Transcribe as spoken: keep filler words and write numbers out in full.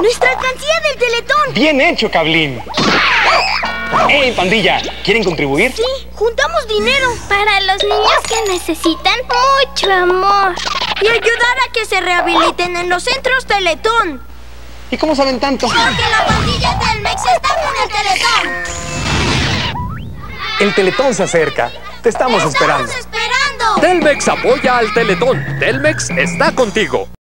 ¡Nuestra alcancía del Teletón! ¡Bien hecho, Cablín! ¡Hey, pandilla! ¿Quieren contribuir? Sí, juntamos dinero para los niños que necesitan mucho amor y ayudar a que se rehabiliten en los centros Teletón. ¿Y cómo saben tanto? Porque la pandilla Telmex está con el Teletón. El Teletón se acerca. Te estamos, ¡Estamos esperando. esperando! Telmex apoya al Teletón. Telmex está contigo.